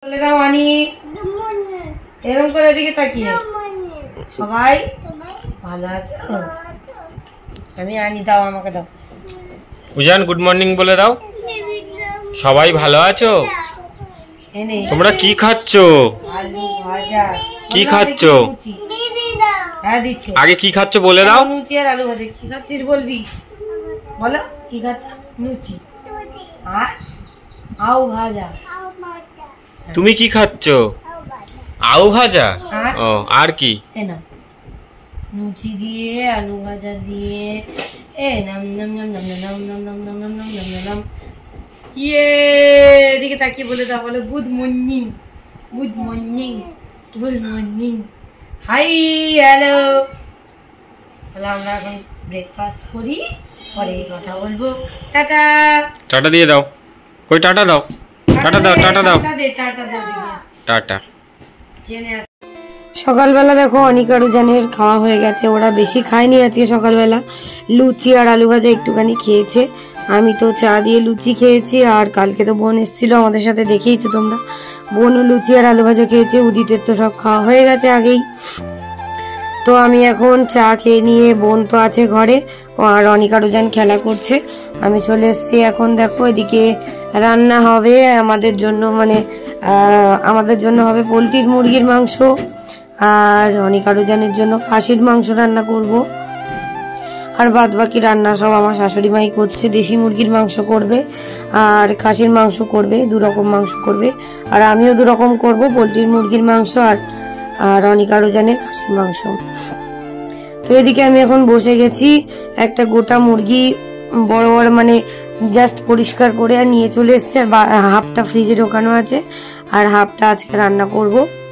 বলে দাও আনি এরকম করে এদিকে তাকিয়ে সবাই ভালো আছে। আমি আনি দাও আমাকে দাও। উজান গুড মর্নিং বলে দাও। সবাই ভালো আছো? তোমরা কি খাচ্ছ? আলু ভাজা। কি খাচ্ছ? হ্যাঁ দিচ্ছি। আগে কি খাচ্ছ বলে দাও। লুচি আর আলু ভাজা। কি খাচ্ছিস বলবি? বলো কি খাচ্ছ? লুচি আর আউ ভাজা। তুমি কি খাচ্ছ? আউ ভাজা। ও আর কি? লুচি দিয়ে আলু ভাজা দিয়ে নাম নাম নাম নাম নাম নাম নাম নাম নাম নাম নাম নাম। ইয়ে এদিকে তাকিয়ে বলে দাও। বলো good morning good morning good morning hi hello. তাহলে আমরা এখন ব্রেকফাস্ট করি, পরে কথা বলবো। টাটা। টাটা দিয়ে দাও। কই টাটা দাও। টাটা দাও টাটা দাও টাটা। সকালবেলা দেখো অনিক আর উজানের খাওয়া হয়ে গেছে। ওরা বেশি খায়নি আজকে সকালবেলা। লুচি আর আলু ভাজা একটুখানি খেয়েছে। আমি তো চা দিয়ে লুচি খেয়েছি। আর কালকে তো বোন এসেছিল আমাদের সাথে, দেখেইছো তোমরা। বোনও লুচি আর আলু ভাজা খেয়েছে। উদিতের তো সব খাওয়া হয়ে গেছে আগেই। তো আমি এখন চা খেয়ে নিয়ে, বোন তো আছে ঘরে আর অনিক আর উজান খেলা করছে। আমি চলে এসেছি এখন। দেখো এদিকে রান্না হবে আমাদের জন্য, মানে আমাদের জন্য হবে পোলট্রির মুরগির মাংস, আর অনিক আর উজানের জন্য খাসির মাংস রান্না করব। আর বাদ বাকি রান্না সব আমার শাশুড়ি মাই করছে। দেশি মুরগির মাংস করবে আর খাসির মাংস করবে, দুরকম মাংস করবে। আর আমিও দুরকম করব, পোলট্রির মুরগির মাংস আর অনিক আর উজানের খাসির মাংস। তো এদিকে আমি এখন বসে গেছি। একটা গোটা মুরগি বড় বড় মানে জাস্ট পরিষ্কার করে আর নিয়ে চলে এসছে। হাফটা ফ্রিজে ঢোকানো আছে আর হাফটা আজকে রান্না করব।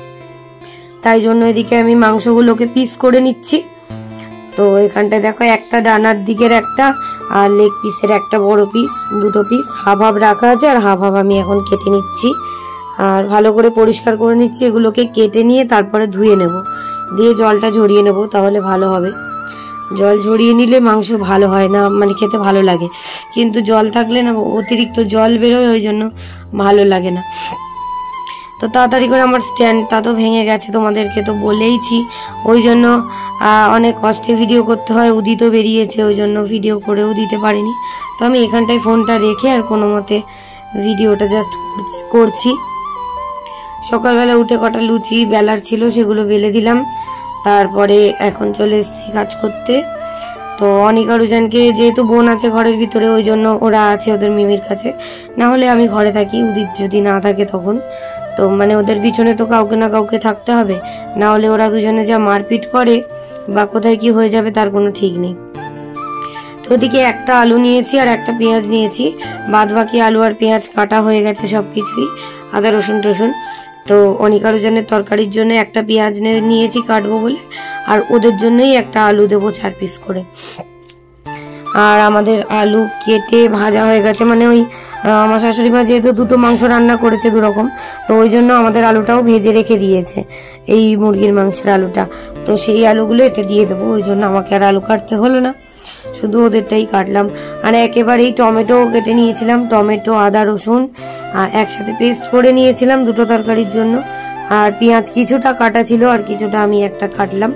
তাই জন্য এদিকে আমি মাংসগুলোকে পিস করে নিচ্ছি। তো এখানটায় দেখো একটা ডানার দিকের একটা আর লেগ পিসের একটা বড় পিস, দুটো পিস হাফ হাফ রাখা আছে আর হাফ হাফ আমি এখন কেটে নিচ্ছি। আর ভালো করে পরিষ্কার করে নিচ্ছি। এগুলোকে কেটে নিয়ে তারপরে ধুয়ে নেব, দিয়ে জলটা ঝরিয়ে নেব, তাহলে ভালো হবে। জল ঝরিয়ে নিলে মাংস ভালো হয় না, মানে খেতে ভালো লাগে। কিন্তু জল থাকলে না অতিরিক্ত জল বেরোয়, ওই জন্য ভালো লাগে না। তো তাড়াতাড়ি করে আমার স্ট্যান্ডটা তো ভেঙে গেছে, তোমাদেরকে তো বলেইছি। ওই জন্য অনেক কষ্টে ভিডিও করতে হয়। উদিতও বেরিয়েছে, ওই জন্য ভিডিও করেও দিতে পারিনি। তো আমি এখানটায় ফোনটা রেখে আর কোনো মতে ভিডিওটা জাস্ট করছি। সকালবেলা উঠে কটা লুচি বেলার ছিল, সেগুলো বেলে দিলাম। তারপরে এখন চলে এসেছি কাজ করতে। তো অনিক আর উজানকে যেহেতু বোন আছে ঘরের ভিতরে, ওই জন্য ওরা আছে ওদের মিমির কাছে। না হলে আমি ঘরে থাকি, উদিত যদি না থাকে তখন। তো মানে ওদের পিছনে তো কাউকে না কাউকে থাকতে হবে, না হলে ওরা দুজনে যা মারপিট করে বা কোথায় কি হয়ে যাবে তার কোনো ঠিক নেই। তো ওদিকে একটা আলু নিয়েছি আর একটা পেঁয়াজ নিয়েছি। বাদ বাকি আলু আর পেঁয়াজ কাটা হয়ে গেছে সবকিছুই, আদা রসুন টসুন। তো অনিক আর উজানের তরকারির জন্য একটা পেঁয়াজ নিয়েছি কাটবো বলে, আর ওদের জন্যই একটা আলু দেবো 4 পিস করে। আর আমাদের আলু কেটে ভাজা হয়ে গেছে, মানে ওই আমার শাশুড়ি মা যেহেতু দুটো মাংস রান্না করেছে দুরকম, তো ওই জন্য আমাদের আলুটাও ভেজে রেখে দিয়েছে, এই মুরগির মাংসের আলুটা। তো সেই আলুগুলো এতে দিয়ে দেবো, ওই জন্য আমাকে আর আলু কাটতে হলো না, শুধু ওদেরটাই কাটলাম। আর একেবারেই টমেটো কেটে নিয়েছিলাম, টমেটো আদা রসুন একসাথে পেস্ট করে নিয়েছিলাম দুটো তরকারির জন্য। আর পেঁয়াজ কিছুটা কাটা ছিল আর কিছুটা আমি একটা কাটলাম।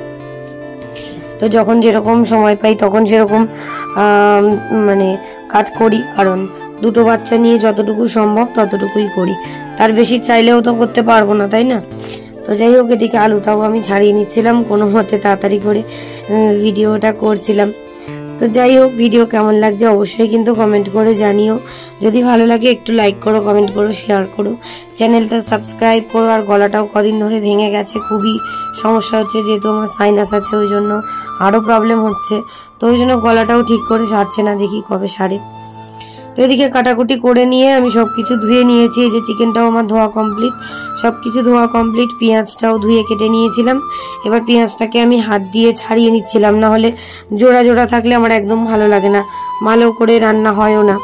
তো যখন যেরকম সময় পাই তখন সেরকম মানে কাজ করি, কারণ দুটো বাচ্চা নিয়ে যতটুকু সম্ভব ততটুকুই করি, তার বেশি চাইলেও তো করতে পারবো না, তাই না? তো যাই হোক, এদিকে আলুটাও আমি ছাড়িয়ে নিচ্ছিলাম, কোনো মতে তাড়াতাড়ি করে ভিডিওটা করছিলাম। তো যাই হোক, ভিডিও কেমন লাগছে অবশ্যই কিন্তু কমেন্ট করে জানিও। যদি ভালো লাগে একটু লাইক করো, কমেন্ট করো, শেয়ার করো, চ্যানেলটা সাবস্ক্রাইব করো। আর গলাটাও কদিন ধরে ভেঙে গেছে, খুবই সমস্যা হচ্ছে, যেহেতু আমার সাইনাস আছে ওই জন্য আরও প্রবলেম হচ্ছে। তো ওই জন্য গলাটাও ঠিক করে সারছে না, দেখি কবে সারে। তো এদিকে কাটাকুটি করে নিয়ে আমি সবকিছু ধুয়ে নিয়েছি। এই যে চিকেনটাও আমার ধোয়া কমপ্লিট, সবকিছু ধোয়া কমপ্লিট। পেঁয়াজটাও ধুয়ে কেটে নিয়েছিলাম। এবার পেঁয়াজটাকে আমি হাত দিয়ে ছাড়িয়ে নিচ্ছিলাম, না হলে জোড়া জোড়া থাকলে আমার একদম ভালো লাগে না, ভালো করে রান্না হয়ও না,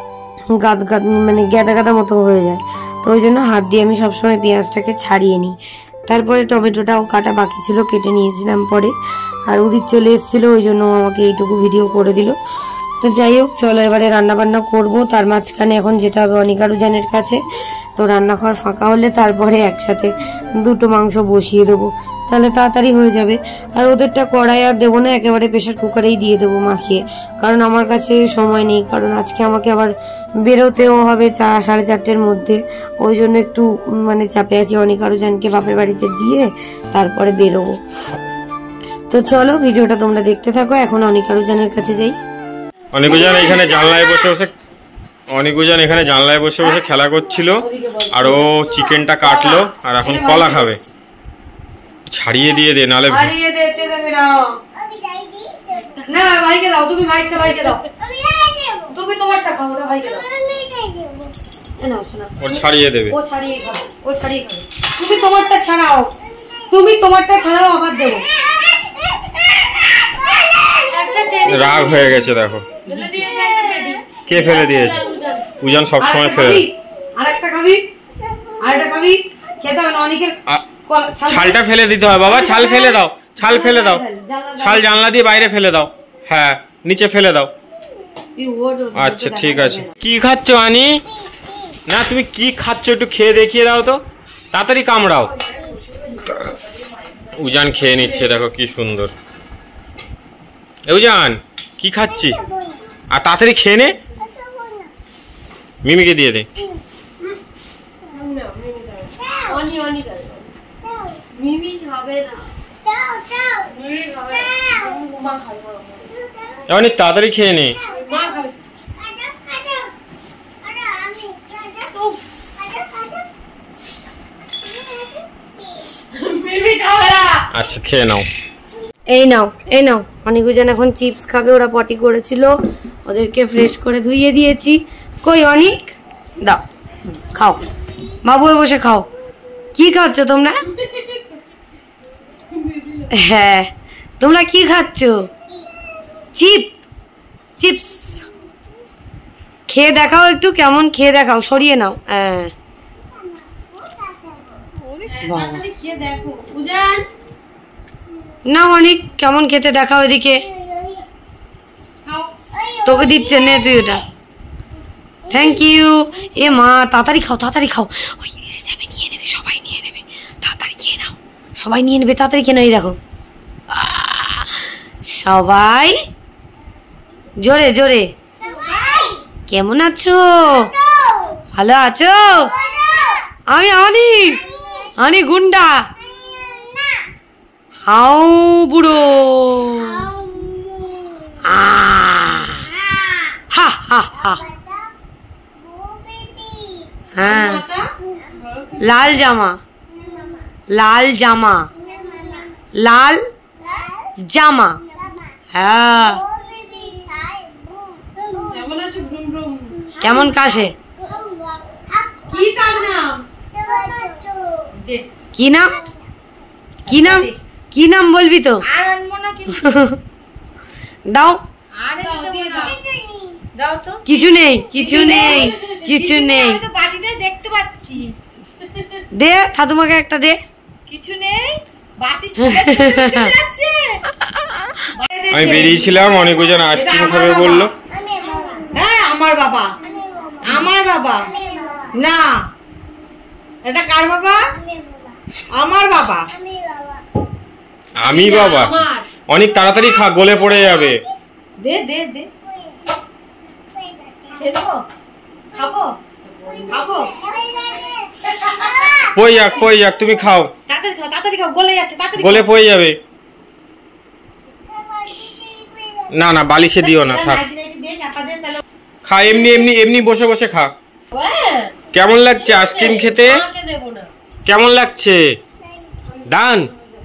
মানে গাদা গাদা মতো হয়ে যায়। তো ওই জন্য হাত দিয়ে আমি সবসময় পেঁয়াজটাকে ছাড়িয়ে নিই। তারপরে টমেটোটাও কাটা বাকি ছিল, কেটে নিয়েছিলাম পরে। আর উদিত চলে এসেছিলো, ওই জন্য আমাকে এইটুকু ভিডিও করে দিল। তো যাই হোক চলো এবারে রান্না বান্না করবো। তার মাঝখানে এখন যেতে হবে অনিকা রুজানের কাছে। তো রান্না খাওয়ার ফাঁকা হলে তারপরে একসাথে দুটো মাংস বসিয়ে দেবো, তাহলে তাড়াতাড়ি হয়ে যাবে। আর ওদেরটা কড়াই আর দেবো না, একেবারে প্রেশার কুকারেই দিয়ে দেবো মাখিয়ে, কারণ আমার কাছে সময় নেই। কারণ আজকে আমাকে আবার বেরোতেও হবে 4-4:30-র মধ্যে, ওই জন্য একটু মানে চাপে আছি। অনিকা রুজানকে বাপের বাড়িতে দিয়ে তারপরে বেরোবো। তো চলো ভিডিওটা তোমরা দেখতে থাকো। এখন অনিকা রুজানের কাছে যাই। অনিকুজান এখানে জানলায় বসে বসে খেলা করছিল, আর ও চিকেনটা কাটলো আর এখন কলা খাবে। ছাড়িয়ে দিয়ে দে, নালে না ভাইকে দাও, তুমি ভাইকে দাও, তুমি তোমারটা খাও, ওটা ভাইকে দাও। ও ছাড়িয়ে দেবে, ও ছাড়িয়ে খাবে। তুমি তোমারটা ছাড়াও আবার দেবো। রাগ হয়ে গেছে দেখো, কে ফেলে দিয়েছে? উজান সবসময় ফেলে। আরেকটা খাবি? খেতে হবে না। অনেকের ছালটা ফেলে দিতে হয় বাবা, ছাল ফেলে দাও, ছাল জানলা দিয়ে বাইরে ফেলে দাও। হ্যাঁ, নিচে ফেলে দাও। আচ্ছা ঠিক আছে। কি খাচ্ছ আনি? না তুমি কি খাচ্ছ একটু খেয়ে দেখিয়ে দাও তো, তাড়াতাড়ি কামড়াও। উজান খেয়ে নিচ্ছে, দেখো কি সুন্দর। উজান কি খাচ্ছি? আর তাড়াতাড়ি খেয়ে নে, মিমিকে দিয়ে দে। অনেক তাড়াতাড়ি খেয়ে নে। আচ্ছা খেয়ে নাও। এই নাও অনিকুজান এখন চিপস খাবে। ওরা পটি করেছিল, ওদেরকে ফ্রেশ করে ধুইয়ে দিয়েছি। কই অনিক, দাও খাও, বাবু বসে খাও। কি খাচ্ছ তোমরা? হ্যাঁ তোমরা কি খাচ্ছ? চিপস। খেয়ে দেখাও একটু, কেমন খেয়ে দেখাও, সরিয়ে নাও। হ্যাঁ না অনেক কেমন খেতে দেখাও এদিকে, তোকে দিচ্ছে নে তুই ওটা। Thank you. এ মা তাড়াতাড়ি খাও। ওই এসে যাবে, নিয়ে নেবে, সবাই নিয়ে নেবে, তাড়াতাড়ি খেয়ে নাও, সবাই নিয়ে নেবে, তাড়াতাড়ি খেয়ে নাও। এই দেখো সবাই জোরে। কেমন আছো? ভালো আছো? আমি আনি গুন্ডা হাও বুড়ো। হ্যাঁ লাল জামা। হ্যাঁ কেমন কাশে? কি নাম বলবি তো? দাও। কিছু নেই দেখতে পাচ্ছি। দে ঠাকুমাকে একটা দে। কিছু নেই, আমি বেরিয়েছিলাম, অনেকজন আইসক্রিম খাবে বললো। হ্যাঁ আমার বাবা না, এটা কার বাবা? আমার বাবা। আমি বাবা? অনেক তাড়াতাড়ি খা, গলে পড়ে যাবে। দে খাবো। পই যাক তুমি খাও, তাড়াতাড়ি খাও, গলে যাচ্ছে, গলে পড়ে যাবে। না বালিশে দিও না, থাক খা, এমনি বসে খা। কেমন লাগছে আইসক্রিম খেতে? কেমন লাগছে? ডান।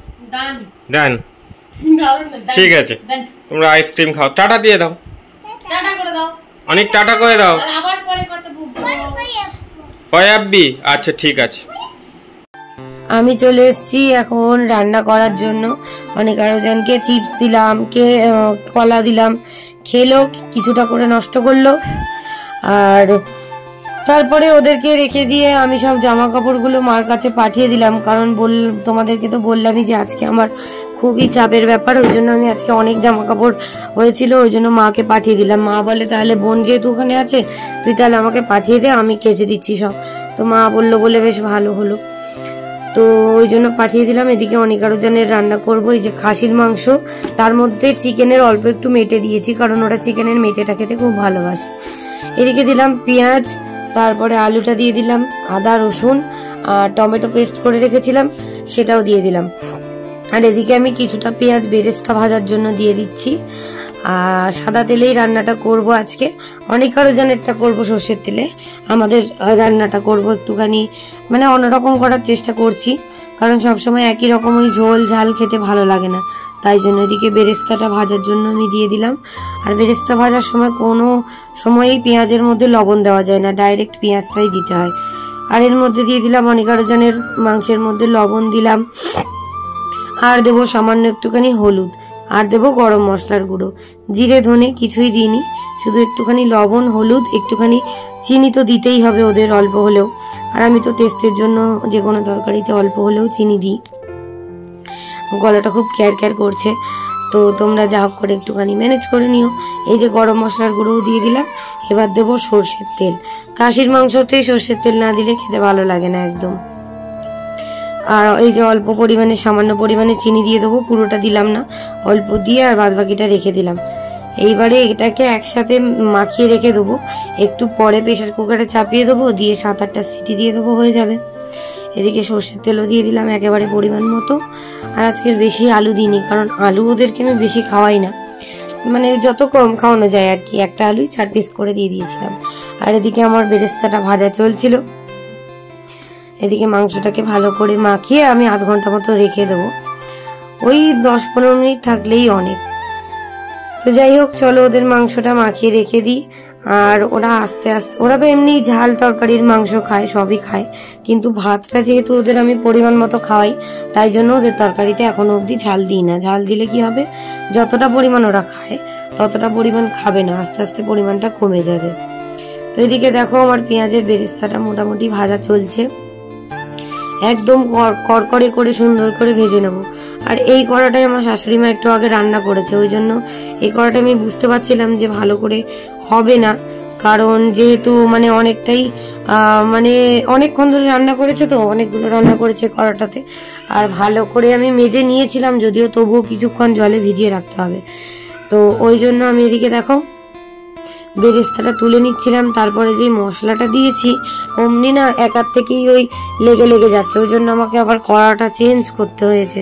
ঠিক আছে, তোমরা আইসক্রিম খাও। টাটা দিয়ে দাও, অনেক টাটা করে দাও। পয়াব্বি, আচ্ছা ঠিক আছে। আমি চলে এসেছি এখন রান্না করার জন্য। অনেক আরোজনকে চিপস দিলাম, কলা দিলাম, খেলো, কিছুটা করে নষ্ট করলো। আর তারপরে ওদেরকে রেখে দিয়ে আমি সব জামা কাপড়গুলো মার কাছে পাঠিয়ে দিলাম, কারণ তোমাদেরকে তো বললামই যে আজকে আমার খুবই চাপের ব্যাপার, ওই জন্য আমি আজকে অনেক জামা কাপড় হয়েছিল, ওই জন্য মাকে পাঠিয়ে দিলাম। মা বলে তাহলে বোন যেহেতু ওখানে আছে তুই তাহলে আমাকে পাঠিয়ে দে, আমি কেচে দিচ্ছি সব। তো মা বললো বলে বেশ ভালো হলো, তো ওই জন্য পাঠিয়ে দিলাম। এদিকে অনিকারুজানের রান্না করব, এই যে খাসির মাংস, তার মধ্যে চিকেনের অল্প একটু মেটে দিয়েছি, কারণ ওরা চিকেনের মেটেটা খেতে খুব ভালোবাসে। এদিকে দিলাম পেঁয়াজ, তারপরে আলুটা দিয়ে দিলাম, আদা রসুন আর টমেটো পেস্ট করে রেখেছিলাম সেটাও দিয়ে দিলাম। আর এদিকে আমি কিছুটা পেঁয়াজ বেরেস্তা ভাজার জন্য দিয়ে দিচ্ছি। আর সাদা তেলেই রান্নাটা করব আজকে, অনিকারুজানেরটা করব সর্ষের তেলে, আমাদের রান্নাটা করব একটুখানি মানে অন্যরকম করার চেষ্টা করছি, কারণ সবসময় একই রকম ওই ঝোল ঝাল খেতে ভালো লাগে না, তাই জন্য এদিকে বেরেস্তাটা ভাজার জন্য আমি দিয়ে দিলাম। আর বেরেস্তা ভাজার সময় কোনো সময়ই পেঁয়াজের মধ্যে লবণ দেওয়া যায় না, ডাইরেক্ট পেঁয়াজটাই দিতে হয়। আর এর মধ্যে দিয়ে দিলাম অনিকারুজানের মাংসের মধ্যে লবণ দিলাম, আর দেবো সামান্য একটুখানি হলুদ, আর দেবো গরম মশলার গুঁড়ো, জিরে ধনে কিছুই দিইনি, শুধু একটুখানি লবণ হলুদ একটুখানি চিনি তো দিতেই হবে ওদের অল্প হলেও, আর আমি তো টেস্টের জন্য যে কোনো তরকারিতে অল্প হলেও চিনি দিই। গলাটা খুব ক্যার ক্যার করছে, তো তোমরা যা হোক করে একটুখানি ম্যানেজ করে নিও। এই যে গরম মশলার গুঁড়োও দিয়ে দিলাম, এবার দেবো সর্ষের তেল। খাসির মাংসতে সর্ষের তেল না দিলে খেতে ভালো লাগে না একদম। আর এই যে অল্প পরিমাণে সামান্য পরিমাণে চিনি দিয়ে দেবো, পুরোটা দিলাম না, অল্প দিয়ে আর বাদ বাকিটা রেখে দিলাম। এইবারে এটাকে একসাথে মাখিয়ে রেখে দেবো, একটু পরে প্রেসার কুকারে চাপিয়ে দেবো, দিয়ে 7-8টা সিটি দিয়ে দেবো, হয়ে যাবে। এদিকে সর্ষের তেলও দিয়ে দিলাম একেবারে পরিমাণ মতো। আর আজকের বেশি আলু দিইনি, কারণ আলু ওদেরকে আমি বেশি খাওয়াই না, মানে যত কম খাওয়ানো যায় আর কি, একটা আলুই 4 পিস করে দিয়ে দিয়েছিলাম। আর এদিকে আমার বেরেস্তাটা ভাজা চলছিল, এদিকে মাংসটাকে ভালো করে মাখিয়ে আমি আধ ঘন্টা মতো রেখে দেবো, ওই 10-15 মিনিট থাকলেই অনেক। তো যাই হোক চলো ওদের মাংসটা মাখিয়ে রেখে দিই। আর ওরা আস্তে আস্তে, ওরা তো এমনি ঝাল তরকারির মাংস খায়, সবই খায়, কিন্তু ভাতটা যেহেতু ওদের আমি পরিমাণ মতো খাওয়াই, তাই জন্য ওদের তরকারিতে এখনো অবধি ঝাল দিই না। ঝাল দিলে কি হবে, যতটা পরিমাণ ওরা খায় ততটা পরিমাণ খাবে না, আস্তে আস্তে পরিমাণটা কমে যাবে। তো এদিকে দেখো আমার পেঁয়াজের বেরেস্তাটা মোটামুটি ভাজা চলছে, একদম কড়কড়ে করে সুন্দর করে ভেজে নেব। আর এই কড়াটাই আমার শাশুড়ি মা একটু আগে রান্না করেছে, ওই জন্য এই কড়াটা আমি বুঝতে পারছিলাম যে ভালো করে হবে না, কারণ যেহেতু মানে অনেকটাই মানে অনেকক্ষণ ধরে রান্না করেছে, তো অনেকগুলো রান্না করেছে কড়াটাতে। আর ভালো করে আমি মেজে নিয়েছিলাম, যদিও তবুও কিছুক্ষণ জলে ভিজিয়ে রাখতে হবে, তো ওই জন্য আমি এদিকে দেখো বেরেস্তাটা তুলে নিচ্ছিলাম। তারপরে যে মশলাটা দিয়েছি অমনি না একার থেকেই ওই লেগে লেগে যাচ্ছে, ওই জন্য আমাকে আবার কড়াটা চেঞ্জ করতে হয়েছে।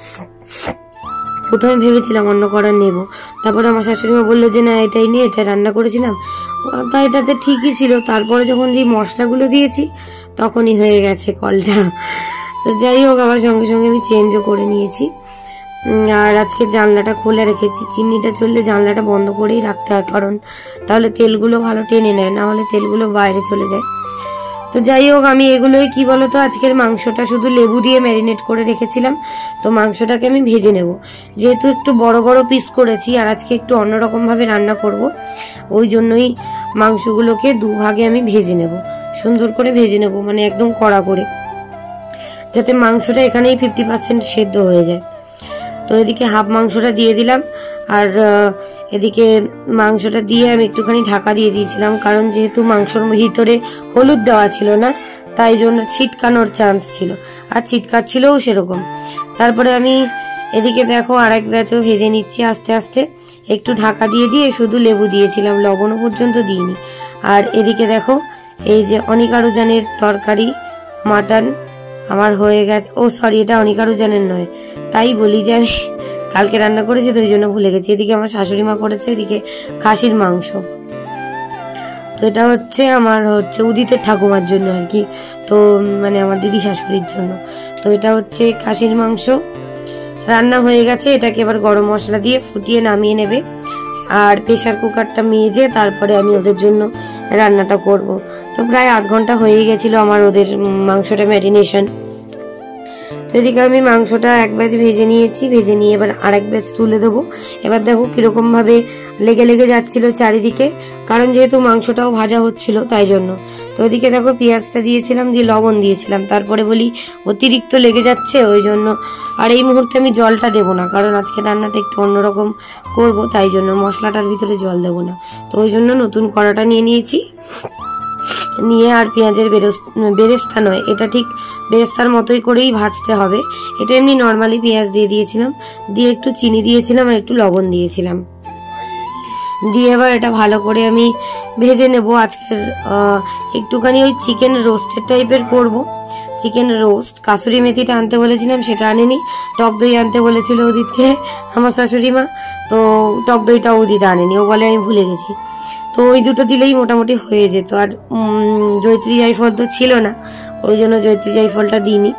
প্রথমে ভেবেছিলাম অন্য কড়া নেব, তারপরে আমার শাশুড়ি মা বললো যে না এটাই নিয়ে, এটা রান্না করেছিলাম, তাই এটাতে ঠিকই ছিল। তারপরে যখন যে মশলাগুলো দিয়েছি তখনই হয়ে গেছে কলটা। তো যাই হোক আবার সঙ্গে সঙ্গে আমি চেঞ্জও করে নিয়েছি। আর আজকে জানলাটা খুলে রেখেছি, চিমনিটা চললে জানলাটা বন্ধ করেই রাখতে হয়, কারণ তাহলে তেলগুলো ভালো টেনে নেয়, না হলে তেলগুলো বাইরে চলে যায়। তো যাই হোক আমি এগুলোই কি বলতো, আজকের মাংসটা শুধু লেবু দিয়ে ম্যারিনেট করে রেখেছিলাম, তো মাংসটাকে আমি ভেজে নেব। যেহেতু একটু বড় বড় পিস করেছি আর আজকে একটু অন্যরকম ভাবে রান্না করব, ওই জন্যই মাংসগুলোকে দুভাগে আমি ভেজে নেব, সুন্দর করে ভেজে নেব, মানে একদম কড়া করে, যাতে মাংসটা এখানেই 50% সেদ্ধ হয়ে যায়। তো এদিকে হাফ মাংসটা দিয়ে দিলাম, আর এদিকে মাংসটা দিয়ে আমি একটুখানি ঢাকা দিয়ে দিয়েছিলাম, কারণ যেহেতু মাংসর ভিতরে হলুদ দেওয়া ছিল না, তাই জন্য ছিটকানোর চান্স ছিল, আর ছিটকাচ্ছিলও সেরকম। তারপরে আমি এদিকে দেখো আরেক ব্যাচও ভেজে নিচ্ছি আস্তে আস্তে, একটু ঢাকা দিয়ে দিয়ে শুধু লেবু দিয়েছিলাম, লবণও পর্যন্ত দিইনি। আর এদিকে দেখো এই যে অনিকারুজানের তরকারি মাটন আমার হয়ে গেছে, ও সরি এটা অনিকারুজানের নয়, তাই বলি যে আমি কালকে রান্না করেছি তো ওই জন্য ভুলে গেছি। এদিকে আমার শাশুড়ি মা করেছে এদিকে খাসির মাংস, তো এটা হচ্ছে আমার উদিতের ঠাকুমার জন্য আর কি, তো মানে আমার দিদি শাশুড়ির জন্য। তো এটা হচ্ছে খাসির মাংস রান্না হয়ে গেছে, এটাকে এবার গরম মশলা দিয়ে ফুটিয়ে নামিয়ে নেবে। আর প্রেসার কুকারটা মেজে তারপরে আমি ওদের জন্য রান্নাটা করব। তো প্রায় আধ ঘন্টা হয়ে গেছিল আমার ওদের মাংসটা ম্যারিনেশন। তো এদিকে আমি মাংসটা এক ব্যাচ ভেজে নিয়েছি, ভেজে নিয়ে এবার আরেক ব্যাচ তুলে দেবো। এবার দেখো কিরকম ভাবে লেগে লেগে যাচ্ছিল চারিদিকে, কারণ যেহেতু মাংসটাও ভাজা হচ্ছিল তাই জন্য। তো ওদিকে দেখো পেঁয়াজটা দিয়েছিলাম, দিয়ে লবণ দিয়েছিলাম, তারপরে বলি অতিরিক্ত লেগে যাচ্ছে ওই জন্য। আর এই মুহূর্তে আমি জলটা দেবো না, কারণ আজকে রান্নাটা একটু অন্যরকম করব, তাই জন্য মশলাটার ভিতরে জল দেবো না। তো ওই জন্য নতুন কড়াটা নিয়ে নিয়েছি, নিয়ে আর পেঁয়াজের বেরেস্তা নয়, এটা ঠিক বেরেস্তার মতোই করেই ভাজতে হবে। এটা এমনি নর্মালি পেঁয়াজ দিয়ে দিয়েছিলাম, দিয়ে একটু চিনি দিয়েছিলাম আর একটু লবণ দিয়েছিলাম, দিয়ে এবার এটা ভালো করে আমি ভেজে নেব। আজকের একটুখানি ওই চিকেন রোস্টের টাইপের করব, চিকেন রোস্ট। কাসুরি মেথিটা আনতে বলেছিলাম, সেটা আনেনি। টক দই আনতে বলেছিল উদিতকে আমার শাশুড়ি মা, তো টক দইটা উদিত আনেনি, ও বলে আমি ভুলে গেছি। তো ওই দুটো দিলেই মোটামুটি হয়ে যেত। আর জয়ত্রী জায়ফল তো ছিল না, ওই জন্য জয়ত্রী জায়ফলটা দিইনি।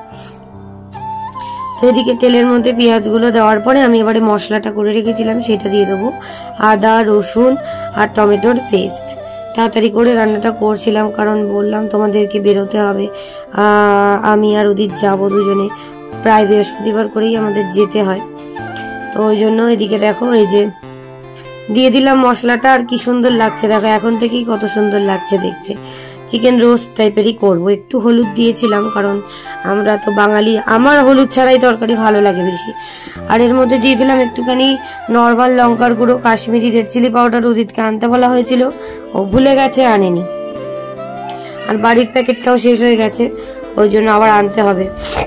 তো এদিকে তেলের মধ্যে পেঁয়াজগুলো দেওয়ার পরে আমি এবারে মশলাটা করে রেখেছিলাম সেটা দিয়ে দেবো, আদা রসুন আর টমেটোর পেস্ট। তাড়াতাড়ি করে রান্নাটা করছিলাম, কারণ বললাম তোমাদেরকে বেরোতে হবে, আমি আর উদিত যাবো দুজনে, প্রায় বৃহস্পতিবার করেই আমাদের যেতে হয়। তো ওই জন্য এদিকে দেখো এই যে দিয়ে দিলাম মশলাটা, আর কি সুন্দর লাগছে দেখো, এখন থেকেই কত সুন্দর লাগছে দেখতে। চিকেন রোস্ট টাইপেরই করব। একটু হলুদ দিয়েছিলাম, কারণ আমরা তো বাঙালি, আমার হলুদ ছাড়াই তরকারি ভালো লাগে বেশি। আর এর মধ্যে দিয়ে দিলাম একটুখানি নর্মাল লঙ্কার গুঁড়ো, কাশ্মীরি রেড চিলি পাউডার উদিতকে আনতে বলা হয়েছিল, ও ভুলে গেছে আনেনি। আর বাড়ির প্যাকেটটাও শেষ হয়ে গেছে, ওই জন্য আবার আনতে হবে।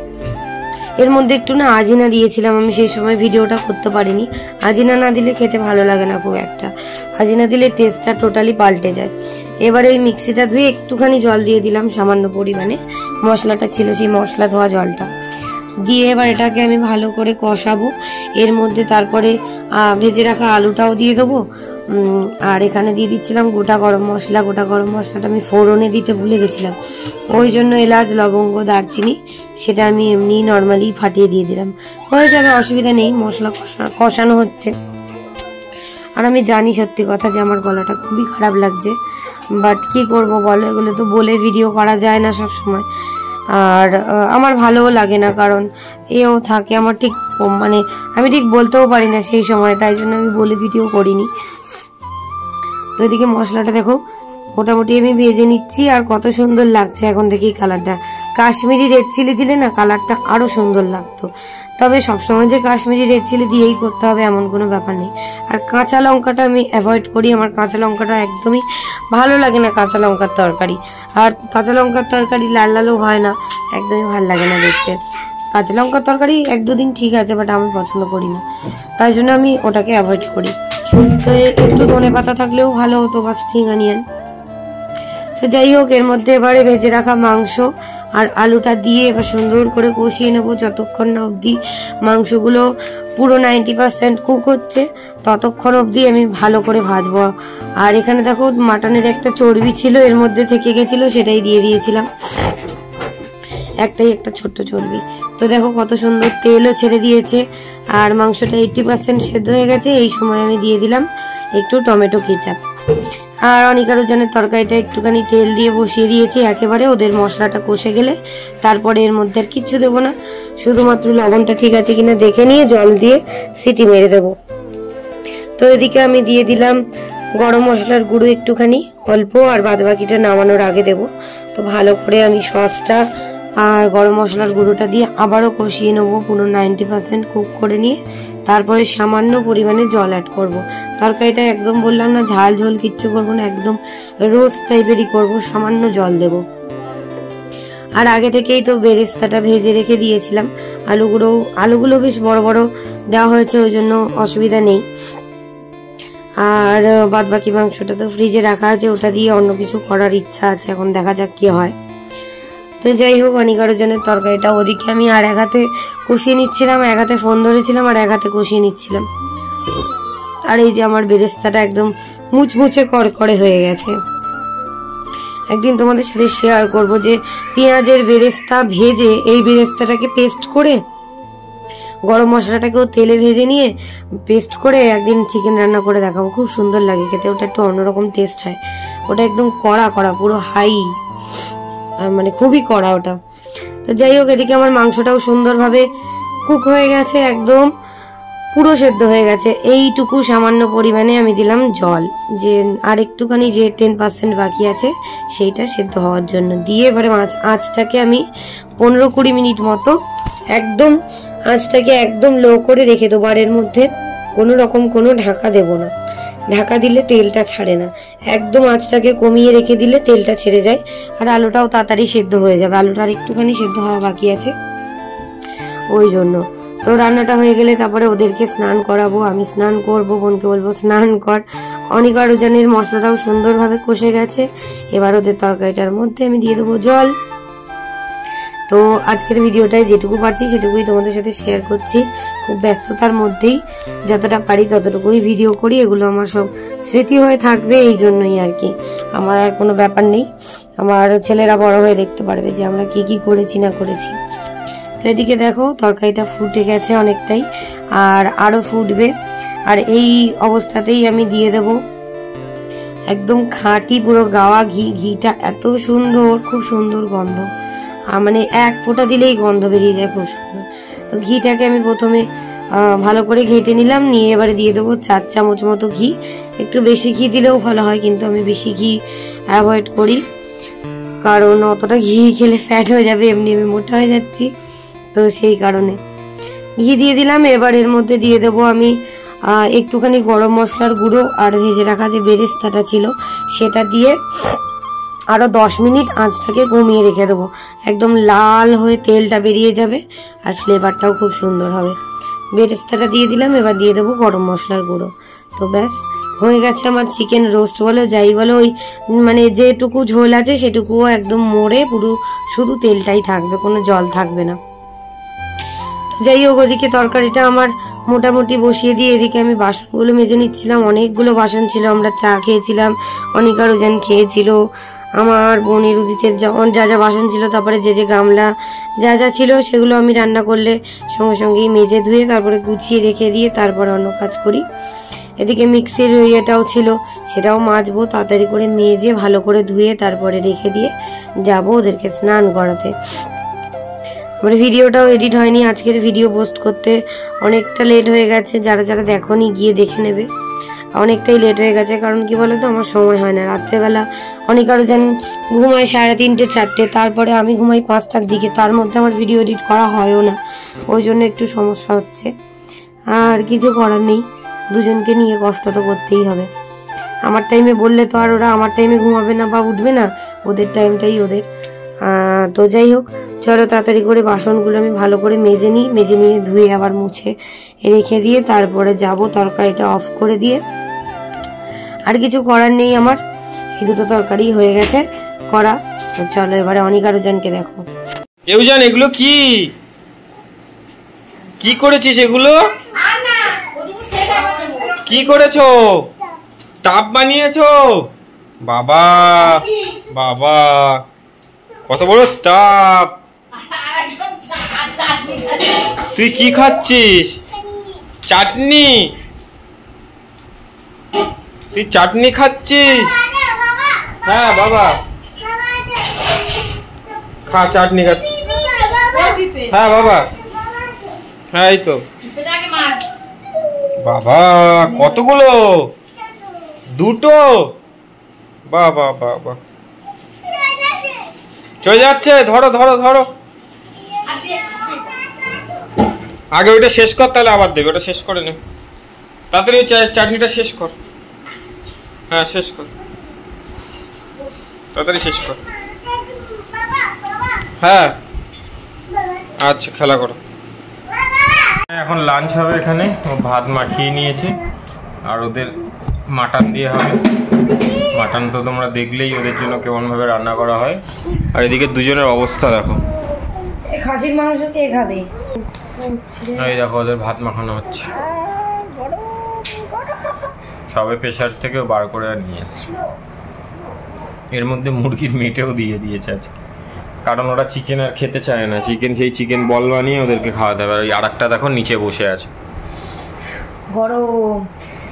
এর মধ্যে একটু না আজিনা দিয়েছিলাম, আমি সেই সময় ভিডিওটা করতে পারিনি। আজিনা না দিলে খেতে ভালো লাগে না খুব একটা, আজিনা দিলে টেস্টটা টোটালি পাল্টে যায়। এবারে ওই মিক্সিটা ধুয়ে একটুখানি জল দিয়ে দিলাম সামান্য পরিমাণে, মশলাটা ছিল সেই মশলা ধোয়া জলটা দিয়ে এবার এটাকে আমি ভালো করে কষাবো। এর মধ্যে তারপরে ভেজে রাখা আলুটাও দিয়ে দেবো। আর এখানে দিয়ে দিচ্ছিলাম গোটা গরম মশলা। গোটা গরম মশলাটা আমি ফোড়নে দিতে ভুলে গেছিলাম, ওই জন্য এলাচ লবঙ্গ দারচিনি সেটা আমি এমনি নর্মালি ফাটিয়ে দিয়ে দিলাম। হয়ে যাবে, অসুবিধা নেই, মশলা কষানো হচ্ছে। আর আমি জানি সত্যি কথা যে আমার গলাটা খুবই খারাপ লাগছে, বাট কি করব বলো, এগুলো তো বলে ভিডিও করা যায় না সব সময়। আর আমার ভালোও লাগে না, কারণ এও থাকে আমার ঠিক মানে আমি ঠিক বলতেও পারি না সেই সময়, তাই জন্য আমি বলে ভিডিও করিনি। তো এদিকে মশলাটা দেখো মোটামুটি আমি ভেজে নিচ্ছি, আর কত সুন্দর লাগছে এখন থেকেই কালারটা। কাশ্মীরি রেড চিলি দিলে না কালারটা আরো সুন্দর লাগতো, তবে সবসময় যে কাশ্মীরি রেড চিলি দিয়েই করতে হবে এমন কোনো ব্যাপার নেই। আর কাঁচা লঙ্কাটা আমি অ্যাভয়েড করি, আমার কাঁচা লঙ্কাটা একদমই ভালো লাগে না কাঁচা লঙ্কার তরকারি। আর কাঁচা লঙ্কার তরকারি লাল লালও হয় না, একদমই ভালো লাগে না দেখতে। কাঁচা লঙ্কার তরকারি এক দুদিন ঠিক আছে, বাট আমি পছন্দ করি না, তাই জন্য আমি ওটাকে অ্যাভয়েড করি। তো একটু ধনে পাতা থাকলেও ভালো হতো, বা স্প্রিং অনিয়ন। তো যাই হোক, এর মধ্যে এবারে ভেজে রাখা মাংস আর আলুটা দিয়ে এবার সুন্দর করে কষিয়ে নেবো, যতক্ষণ না অবধি মাংসগুলো পুরো 90% কুক হচ্ছে ততক্ষণ অবধি আমি ভালো করে ভাজবো। আর এখানে দেখো মাটনের একটা চর্বি ছিল এর মধ্যে থেকে গেছিল, সেটাই দিয়ে দিয়েছিলাম, একটাই একটা ছোট্ট চর্বি। তো দেখো কত সুন্দর তেলও ছেড়ে দিয়েছে, আর মাংসটা 80% সেদ্ধ হয়ে গেছে। এই সময় আমি দিয়ে দিলাম একটু টমেটো কেচাপ। আর অনিকার ওজনের তরকারিটা একটুখানি তেল দিয়ে বসিয়ে দিয়েছি একেবারে, ওদের মশলাটা কষে গেলে তারপরে এর মধ্যে আর কিচ্ছু দেবো না, শুধুমাত্র লবণটা ঠিক আছে কিনা দেখে নিয়ে জল দিয়ে সিটি মেরে দেবো। তো এদিকে আমি দিয়ে দিলাম গরম মশলার গুঁড়ো একটুখানি অল্প, আর বাদ বাকিটা নামানোর আগে দেবো। তো ভালো করে আমি সসটা আর গরম মশলার গুঁড়োটা দিয়ে আবারও কষিয়ে নেবো, পুরো 90% কুক করে নিয়ে তারপরে সামান্য পরিমাণে জল অ্যাড করব। তরকারিটা একদম বললাম না ঝাল ঝোল কিচ্ছু করবো না, একদম রোস্ট টাইপেরই করব, সামান্য জল দেব। আর আগে থেকেই তো বেরেস্তাটা ভেজে রেখে দিয়েছিলাম, আলুগুলো বেশ বড় বড় দেওয়া হয়েছে, ওই জন্য অসুবিধা নেই। আর বাদ বাকি মাংসটা তো ফ্রিজে রাখা আছে, ওটা দিয়ে অন্য কিছু করার ইচ্ছা আছে, এখন দেখা যাক কি হয়। তো যাই হোক, অনিকার ওজনের তরকারিটা ওদিকে আমি আর এক হাতে কষিয়ে নিচ্ছিলাম, এক হাতে ফোন ধরেছিলাম আর এক হাতে কষিয়ে নিচ্ছিলাম। আর এই যে আমার বেরেস্তাটা একদম মুচমুচে করকরে হয়ে গেছে। একদিন তোমাদের সাথে শেয়ার করব যে পেঁয়াজের বেরেস্তা ভেজে এই বেরেস্তাটাকে পেস্ট করে গরম মশলাটাকেও তেলে ভেজে নিয়ে পেস্ট করে একদিন চিকেন রান্না করে দেখাবো, খুব সুন্দর লাগে খেতে, ওটা একটু অন্যরকম টেস্ট হয়। ওটা একদম কড়া কড়া পুরো হাই, মানে খুবই কড়া ওটা। তো যাই হোক, এদিকে আমার মাংসটাও সুন্দরভাবে কুক হয়ে গেছে, একদম পুরো সেদ্ধ হয়ে গেছে। এইটুকু সামান্য পরিমাণে আমি দিলাম জল, যে আর একটুখানি যে 10% বাকি আছে সেইটা সেদ্ধ হওয়ার জন্য দিয়ে এবারে আঁচটাকে আমি 15-20 মিনিট মতো একদম আঁচটাকে একদম লো করে রেখে দেবো। আর এর মধ্যে কোনো রকম কোনো ঢাকা দেব না, ঢাকা দিলে তেলটা ছাড়ে না। একদম আঁচটাকে কমিয়ে রেখে দিলে তেলটা ছেড়ে যায় আর আলুটাও তাড়াতাড়ি সেদ্ধ হয়ে যাবে। আলুটা আর একটুখানি সেদ্ধ হওয়া বাকি আছে, ওই জন্য। তো রান্নাটা হয়ে গেলে তারপরে ওদেরকে স্নান করাবো, আমি স্নান করব, বোনকে বলবো স্নান কর। অনিকা রুজানের মশলাটাও সুন্দরভাবে কষে গেছে, এবার ওদের তরকারিটার মধ্যে আমি দিয়ে দেবো জল। তো আজকের ভিডিওটায় যেটুকু পারছি সেটুকুই তোমাদের সাথে শেয়ার করছি। খুব ব্যস্ততার মধ্যেই যতটা পারি ততটুকুই ভিডিও করি, এগুলো আমার সব স্মৃতি হয়ে থাকবে, এই জন্যই আর কি। আমার আর কোনো ব্যাপার নেই, আমার ছেলেরা বড় হয়ে দেখতে পারবে যে আমরা কি কি করেছি না করেছি। তো এদিকে দেখো তরকারিটা ফুটে গেছে অনেকটাই, আর আরো ফুটবে। আর এই অবস্থাতেই আমি দিয়ে দেব একদম খাঁটি পুরো গাওয়া ঘি। ঘিটা এত সুন্দর, খুব সুন্দর গন্ধ, মানে এক ফোঁটা দিলেই গন্ধ বেরিয়ে যায়, খুব সুন্দর। তো ঘিটাকে আমি প্রথমে ভালো করে ঘেটে নিলাম, নিয়ে এবারে দিয়ে দেবো 4 চামচ মতো ঘি। একটু বেশি ঘি দিলেও ভালো হয়, কিন্তু আমি বেশি ঘি অ্যাভয়েড করি, কারণ অতটা ঘি খেলে ফ্যাট হয়ে যাবে, এমনি আমি মোটা হয়ে যাচ্ছি, তো সেই কারণে ঘি দিয়ে দিলাম। এবার এর মধ্যে দিয়ে দেবো আমি একটুখানি গরম মশলার গুঁড়ো আর ভেজে রাখা যে বেরেস্তাটা ছিল সেটা দিয়ে আরো 10 মিনিট আঁচটাকে কমিয়ে রেখে দেবো। একদম লাল হয়ে তেলটা বেরিয়ে যাবে আর ফ্লেভারটাও খুব সুন্দর হবে। বেরেস্তাটা দিয়ে দিলাম, এবার দিয়ে দেবো গরম মশলার গুঁড়ো। তো ব্যাস হয়ে গেছে আমার চিকেন রোস্ট বলো যাই বলো, ওই মানে যেটুকু ঝোল আছে সেটুকুও একদম মরে পুরো শুধু তেলটাই থাকবে, কোনো জল থাকবে না। তো যাই হোক, ওদিকে তরকারিটা আমার মোটামুটি বসিয়ে দিয়ে এদিকে আমি বাসনগুলো মেজে নিচ্ছিলাম। অনেকগুলো বাসন ছিল, আমরা চা খেয়েছিলাম, অনিকা রোজান খেয়েছিল, আমার বোনের উদিতের যা যা বাসন ছিল, তারপরে যে গামলা যা যা ছিল সেগুলো আমি রান্না করলে সঙ্গে সঙ্গেই মেজে ধুয়ে তারপরে গুছিয়ে রেখে দিয়ে তারপরে অন্য কাজ করি। এদিকে মিক্সির ইয়েটাও ছিল, সেটাও মাজবো, তাড়াতাড়ি করে মেজে ভালো করে ধুয়ে তারপরে রেখে দিয়ে যাবো ওদেরকে স্নান করাতে। আমার ভিডিওটাও এডিট হয়নি, আজকের ভিডিও পোস্ট করতে অনেকটা লেট হয়ে গেছে। যারা যারা দেখোনি গিয়ে দেখে নেবে, অনেকটাই লেট হয়ে গেছে। কারণ কি বলতো, আমার সময় হয় না, রাত্রেবেলা অনেক আরো যেন ঘুমায় 3:30-4টে, তারপরে আমি ঘুমাই 5টার দিকে, তার মধ্যে আমার ভিডিও এডিট করা হয়ও না, ওই জন্য একটু সমস্যা হচ্ছে। আর কিছু করার নেই, দুজনকে নিয়ে কষ্ট তো করতেই হবে। আমার টাইমে বললে তো আর ওরা আমার টাইমে ঘুমাবে না বা উঠবে না, ওদের টাইমটাই ওদের। তো যাই হোক, চলো তাড়াতাড়ি করে বাসনগুলো আমি ভালো করে মেজে নিয়ে ধুয়ে আবার মুছে রেখে দিয়ে তারপরে যাব তরকারিটা অফ করে দিয়ে। আর কিছু করার নেই, আমার এই দুটো তরকারি হয়ে গেছে করা। তো চলো এবারে অনিকা রোজানকে দেখো। এউজান এগুলো কি কি করেছিস? এগুলো কি করেছো? তাপ বানিয়েছো? বাবা বাবা, কত বড় তাপ! তুই কি খাচ্ছিস? চাটনি? তুই চাটনি খাচ্ছিস? হ্যাঁ বাবা, খা চাটনি খা। হ্যাঁ বাবা, হ্যাঁ এই তো। বাবা কতগুলো, দুটো? বাবা বাবা, চলে যাচ্ছে, ধরো ধরো ধরো। আগে ওইটা শেষ কর, তাহলে আবার দেবে। ওটা শেষ করে নে তাড়াতাড়ি, চাটনিটা শেষ কর। হ্যাঁ শেষ কর, তাড়াতাড়ি শেষ কর। হ্যাঁ আচ্ছা, খেলা করো। এখন লাঞ্চ হবে এখানে, ভাত মাখিয়ে নিয়েছি আর ওদের মাটন দিয়ে হবে। মাটন তো তোমরা দেখলেই ওদের জন্য কেমন ভাবে রান্না করা হয়। আর এদিকে দুজনের অবস্থা দেখো। খাসির মাংস কে খাবে? এই দেখো ওদের ভাত মাখানো হচ্ছে, সবে প্রেশার থেকে বার করে নিয়ে এসছে। এর মধ্যে মুরগির মিটেও দিয়ে দিয়েছে আজকে, কারণ ওরা চিকেন আর খেতে চায় না। সেই চিকেন বল বানিয়ে ওদেরকে খাওয়াতে হবে। আর আরেকটা দেখো নিচে বসে আছে, গরম।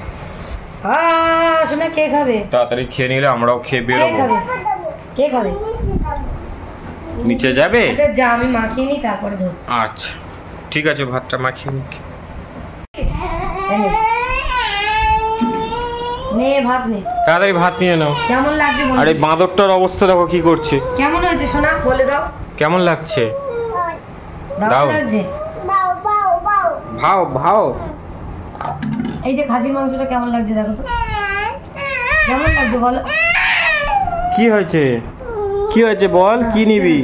শোনা কে খাবে? তাড়াতাড়ি খেয়ে নিলে আমরাও খেয়ে বেরোবো। কে খাবে? নিচে যাবে? আচ্ছা যা, আমি মাখিয়ে নিই তারপরে ধর। আচ্ছা ঠিক আছে, ভাতটা মাখিয়ে নি। নে ভাত নে, তাড়াতাড়ি ভাত নিয়ে নাও। কেমন লাগছে বল? আরে বাঁদরটার অবস্থা দেখো কি করছে। কেমন হয়েছে সোনা বলে দাও। কেমন লাগছে? দাও লাগছে। ভাও ভাও। এই যে খাসির মাংসটা কেমন লাগছে দেখো তো, কেমন লাগছে বলো। কি হয়েছে? কি হয়েছে বল, কি নিবি?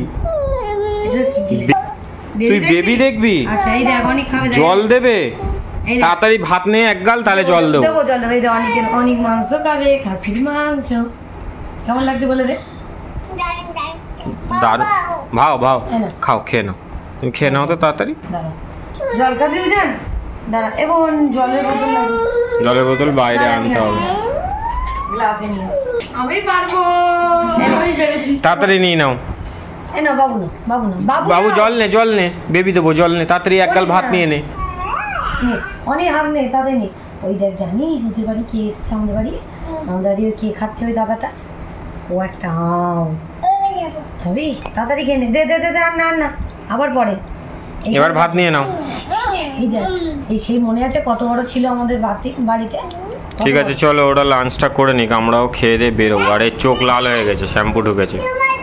তুই বেবি দেখবি? আচ্ছা এই দেখ অনেক খাবে, জল দেবে? তাড়াতাড়ি ভাত নে এক গাল, তাহলে জল দেবো। দেবো জল দেবো। এই দেখ অনেক মাংস খাবে, খাসির মাংস। কেমন লাগছে বলে দে। দারুণ। ভাও ভাও, খাও, খেয়ে নাও। তুমি খেয়ে নাও তো তাড়াতাড়ি। দাঁড়া, জল খাবি উজান? দাঁড়া, এবং জলের বোতল লাগবে। জলের বোতল বাইরে আনতে হবে। গ্লাসে নিয়ে আমি পারবো। আমি পেরেছি। তাড়াতাড়ি নিয়ে নাও। এই না বাবু না, বাবু না, বাবু জল নে, জল নে, বেবি দেবো, জল নে, তাড়াতাড়ি এক গাল ভাত নিয়ে নে। অনেক হাত নেই তাদের নেই। ওই দেখ জানিস ওদের বাড়ি কে এসছে আমাদের বাড়ি? আমাদের বাড়ি ওই কে খাচ্ছে ওই দাদাটা, ও একটা আম খাবি? তাড়াতাড়ি খেয়ে নে, দে দে দে, আর না আর না, আবার পরে। এবার ভাত নিয়ে নাও। এই দেখ, এই সেই মনে আছে কত বড় ছিল আমাদের বাড়িতে। ঠিক আছে চলো, ওরা লাঞ্চটা করে নিক, আমরাও খেয়ে দিয়ে বেরোবো। আরে চোখ লাল হয়ে গেছে, শ্যাম্পু ঢুকেছে।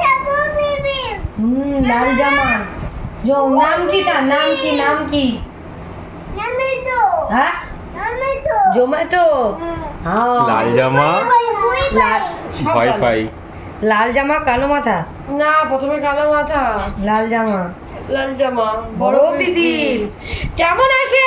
লাল জামা। নাম কি তার? নাম কি? নাম কি? হ্যাঁ জোম্যাটো। লাল জামা, ভয় পাই। লাল জামা কালো মাথা না, প্রথমে কালো মাথা, লাল জামা লাল জামা, বড় পিপি। কেমন আসে?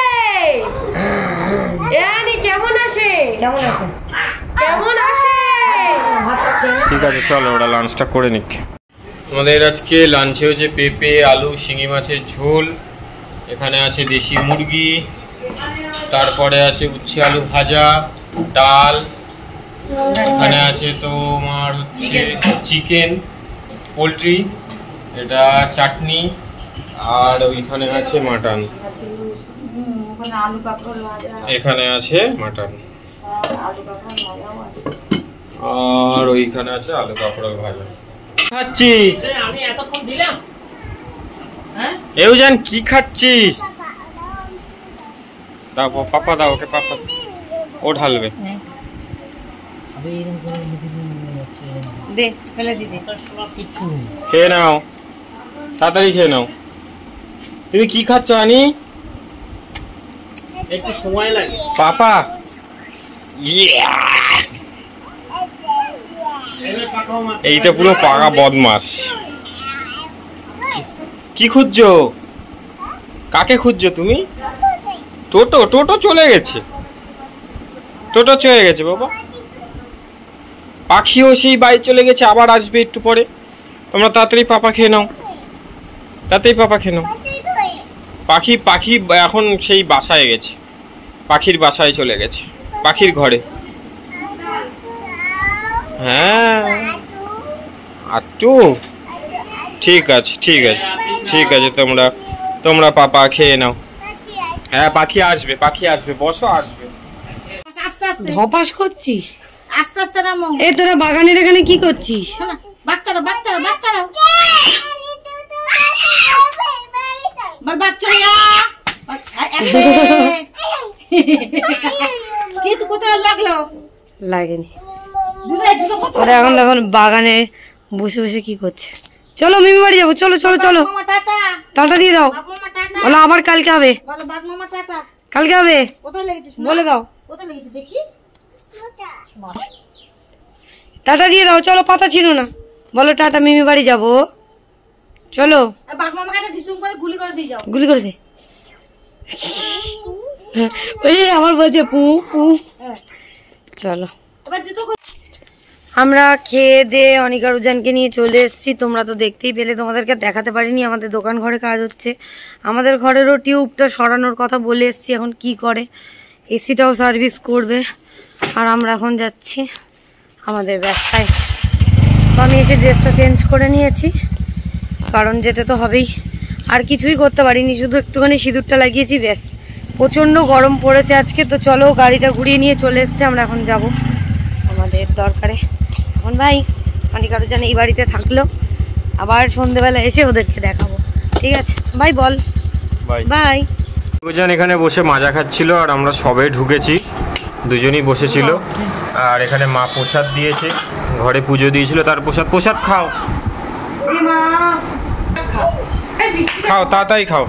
এনি কেমন আসে? কেমন আছে? কেমন আসে? ভাতটা খেয়ে নে। ঠিক আছে চলো, ওরা লাঞ্চটা করে নিক। আমাদের আজকে লাঞ্চে হচ্ছে পেঁপে, আলু, শিঙি মাছের ঝোল, এখানে আছে দেশি মুরগি, তারপরে আছে উচ্ছে আলু ভাজা, ডাল, এখানে আছে তোমার হচ্ছে চিকেন, পোলট্রি, এটা চাটনি, আর ওইখানে আছে মাটন। এখানে আছে মাটন, আর ওইখানে আছে আলু কাঁকরোল ভাজা। খাচ্ছিস? আমি এতক্ষণ দিলাম। হ্যাঁ এউজান কি খাচ্ছিস? দাও পাপা, দাও ওকে পাপা, ও ঢালবে। দে ফেলে দিদি। খেয়ে নাও, তাড়াতাড়ি খেয়ে নাও। তুমি কি খাচ্ছ আনি? একটু সময় লাগে পাপা। এইটা পুরো পাকা বদমাস। কি খুঁজছো? কাকে খুঁজছো তুমি? টোটো, টোটো চলে গেছে, টোটো চলে গেছে বাবা। পাখিও সেই বাড়ি চলে গেছে, আবার আসবে একটু পরে। তোমরা তাড়াতাড়ি পাপা খেয়ে নাও, তাড়াতাড়ি পাপা খেয়ে নাও। পাখি পাখি এখন সেই বাসায় গেছে, পাখির বাসায় চলে গেছে, পাখির ঘরে। হ্যাঁ আট্টু, ঠিক আছে ঠিক আছে ঠিক আছে, তোমরা পাপা খেয়ে নাও। হ্যাঁ পাখি আসবে, পাখি আসবে, বসো, আসবে। আস্তে আস্তে ধপাস করছিস? আস্তে আস্তে নামো। এ তোরা বাগানের এখানে কি করছিস? শোনা, বাচ্চারা বাচ্চারা বাচ্চারা বল বাচ্চারা কিছু কোথায় লাগলো? লাগেনি। ওরা এখন দেখুন বাগানে বসে বসে কি করছে। চলো মিমি বাড়ি যাবো, চলো চলো চলো। টাটা, টাটা দিয়ে দাও। মামা টাটা বলো আবার কালকে হবে। বলো বাদ মামা টাটা। কালকে হবে কোথায় লেগেছে বলে দাও। কোথায় লেগেছে দেখি? টাটা দিয়ে দাও, চলো পাতা ছিল না। বলো টাটা, মিমি বাড়ি যাবো, চলো। বাদ মামাকে একটা ঢিসুম করে গুলি করে দিয়ে যাও। গুলি করে দে। ওই আমার বলছে পু পু। চলো এবার জুতো আমরা খেয়ে দিয়ে অনিকা রুজানকে নিয়ে চলে এসেছি। তোমরা তো দেখতেই পেলে, তোমাদেরকে দেখাতে পারিনি। আমাদের দোকান ঘরে কাজ হচ্ছে, আমাদের ঘরেরও টিউবটা সরানোর কথা বলে এসেছি। এখন কি করে, এসিটাও সার্ভিস করবে। আর আমরা এখন যাচ্ছি আমাদের ব্যবসায়। তো আমি এসে ড্রেসটা চেঞ্জ করে নিয়েছি, কারণ যেতে তো হবেই। আর কিছুই করতে পারিনি, শুধু একটুখানি সিঁদুরটা লাগিয়েছি, ব্যাস। প্রচণ্ড গরম পড়েছে আজকে। তো চলো, গাড়িটা ঘুরিয়ে নিয়ে চলে এসছে, আমরা এখন যাব আমাদের দরকারে। এখন ভাই অনিকা রুজান এই বাড়িতে থাকলো, আবার সন্ধ্যেবেলা এসে ওদেরকে দেখাবো। ঠিক আছে, বাই বল। Bye bye. দুজন এখানে বসে মাজা খাচ্ছিল আর আমরা সবে ঢুকেছি, দুজনই বসেছিল। আর এখানে মা প্রসাদ দিয়েছে, ঘরে পুজো দিয়েছিল তার প্রসাদ। প্রসাদ খাও, খাও তাড়াতাড়ি খাও।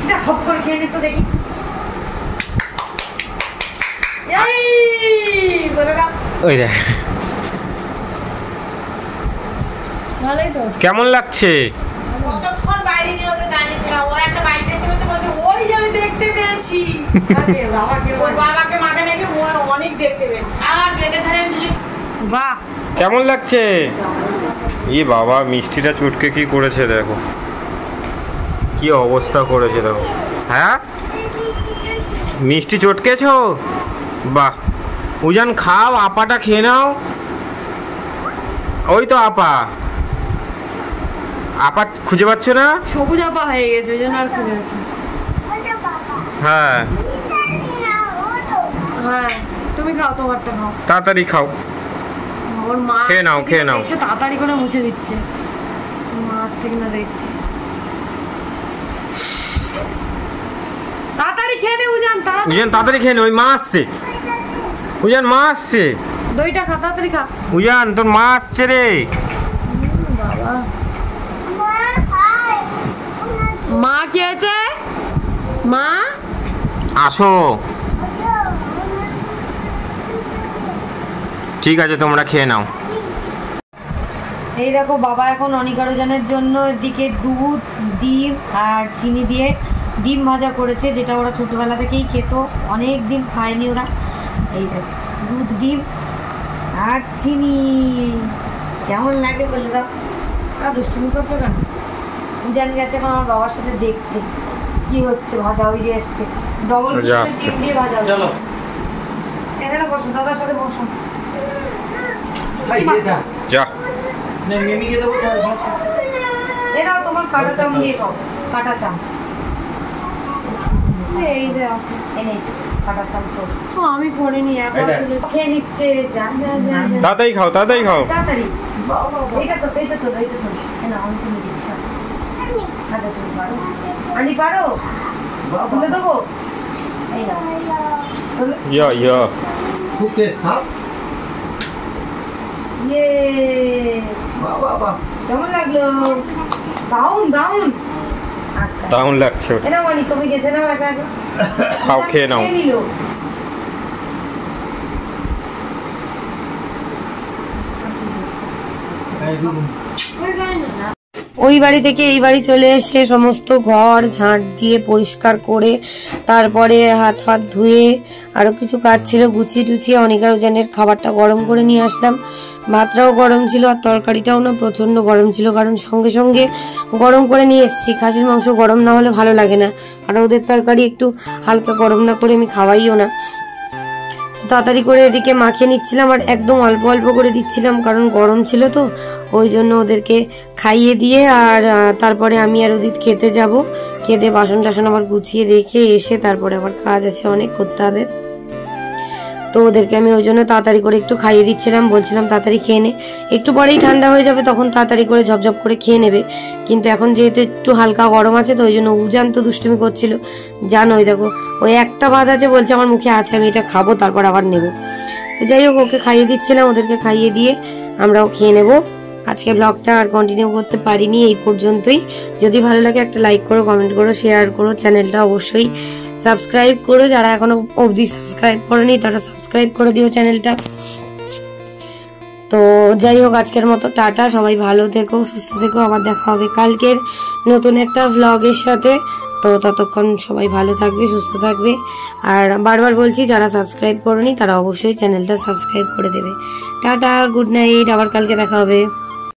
ওই দেখ কেমন লাগছে? কেমন লাগছে? ই বাবা, মিষ্টিটা চটকে কি করেছে দেখো, কি অবস্থা করেছে দেখো। হ্যাঁ মিষ্টি চটকেছো? বাহ, উজান খাও, আপাটা খেয়ে নাও। ওই তো আপা, আপা খুঁজে পাচ্ছ না? সবুজ আপা হয়ে গেছে, ওই জন্য আর খুঁজে পাচ্ছি। হ্যাঁ হ্যাঁ, তুমি খাও, তোমারটা খাও, তাড়াতাড়ি খাও। ওর মা খেয়ে নাও, খেয়ে নাও। তাড়াতাড়ি করে মুছে দিচ্ছে, মা আসছে কিনা দেখছে। তাড়াতাড়ি খেয়ে নে উজান, উজান তাড়াতাড়ি খেয়ে নে, ওই মা আসছে। উজান মা আসছে, দইটা খা, তাড়াতাড়ি খা। উজান তোর মা আসছে রে। বাবা, মা কি আছে? মা আসো, ঠিক আছে তোমরা খেয়ে নাও। এই দেখো বাবা এখন অনিকারোজনের জন্য এদিকে দুধ, ডিম আর চিনি দিয়ে ডিম ভাজা করেছে, যেটা ওরা ছোটবেলা থেকেই খেত, অনেক দিন খায়নি ওরা। এই দেখো দুধ, ডিম আর চিনি। কেমন লাগে বলে দাও। আর দুষ্টুমি করছো কেন? উজান গেছে এখন আমার বাবার সাথে দেখতে কি হচ্ছে। ভাজা হয়ে এসছে, ডবল ডিম দিয়ে ভাজা। এখানে বসো, দাদার সাথে বসো। যা এরাও তোমার কাটা চাম দিয়ে খাও, কাটা চাম। এই দেখো, কাটা চাম তো আমি করিনি, এখন খেয়ে নিচ্ছে। তাড়াতাড়ি খাও, তাড়াতাড়ি খাও। তাড়াতাড়ি এইটা তো, এইটা তো, এইটা তো না, আমি তুমি দিচ্ছি। আচ্ছা তুমি পারো, আনি পারো, তুলে দেবো। এই না ইয়া ইয়া খুব টেস্ট খাও। ইয়ে বাবা কেমন লাগলো? দাউন দাউন। আচ্ছা দারুণ লাগছে। এটা মানি তুমি গেছে নাও, একা একা খাও, খেয়ে নাও। নিলো ওই বাড়ি থেকে এই বাড়ি চলে এসে সমস্ত ঘর ঝাঁট দিয়ে পরিষ্কার করে তারপরে হাত ফাত ধুয়ে আরো কিছু কাজ ছিল গুছিয়ে টুছিয়ে অনিকারোজনের খাবারটা গরম করে নিয়ে আসলাম। ভাতটাও গরম ছিল আর তরকারিটাও না প্রচন্ড গরম ছিল, কারণ সঙ্গে সঙ্গে গরম করে নিয়ে এসেছি। খাসির মাংস গরম না হলে ভালো লাগে না, আর ওদের তরকারি একটু হালকা গরম না করে আমি খাওয়াইও না। তাড়াতাড়ি করে এদিকে মাখিয়ে নিচ্ছিলাম আর একদম অল্প অল্প করে দিচ্ছিলাম, কারণ গরম ছিল তো, ওই জন্য ওদেরকে খাইয়ে দিয়ে আর তারপরে আমি আর উদিত খেতে যাব। খেতে বাসন টাসন আবার গুছিয়ে রেখে এসে তারপরে আবার কাজ আছে, অনেক করতে হবে। তো ওদেরকে আমি ওই জন্য তাড়াতাড়ি করে একটু খাইয়ে দিচ্ছিলাম, বলছিলাম তাড়াতাড়ি খেয়ে নে, একটু পরেই ঠান্ডা হয়ে যাবে, তখন তাড়াতাড়ি করে ঝপঝপ করে খেয়ে নেবে। কিন্তু এখন যেহেতু একটু হালকা গরম আছে তো ওই জন্য উজান তো দুষ্টুমি করছিল। জানো ওই দেখো, ওই একটা ভাত আছে, বলছে আমার মুখে আছে, আমি এটা খাবো তারপর আবার নেবো। তো যাই হোক, ওকে খাইয়ে দিচ্ছিলাম, ওদেরকে খাইয়ে দিয়ে আমরাও খেয়ে নেবো। আজকে ব্লগটা আর কন্টিনিউ করতে পারিনি, এই পর্যন্তই। যদি ভালো লাগে একটা লাইক করো, কমেন্ট করো, শেয়ার করো, চ্যানেলটা অবশ্যই সাবস্ক্রাইব করো। যারা এখনো অবধি সাবস্ক্রাইব করেনি তারা সাবস্ক্রাইব করে দিও চ্যানেলটা। তো যাই হোক, আজকের মতো টাটা, সবাই ভালো থেকো, সুস্থ থেকো। আবার দেখা হবে কালকের নতুন একটা ভ্লগের সাথে। তো ততক্ষণ সবাই ভালো থাকবে, সুস্থ থাকবে। আর বারবার বলছি, যারা সাবস্ক্রাইব করোনি তারা অবশ্যই চ্যানেলটা সাবস্ক্রাইব করে দেবে। টাটা, গুড নাইট, আবার কালকে দেখা হবে।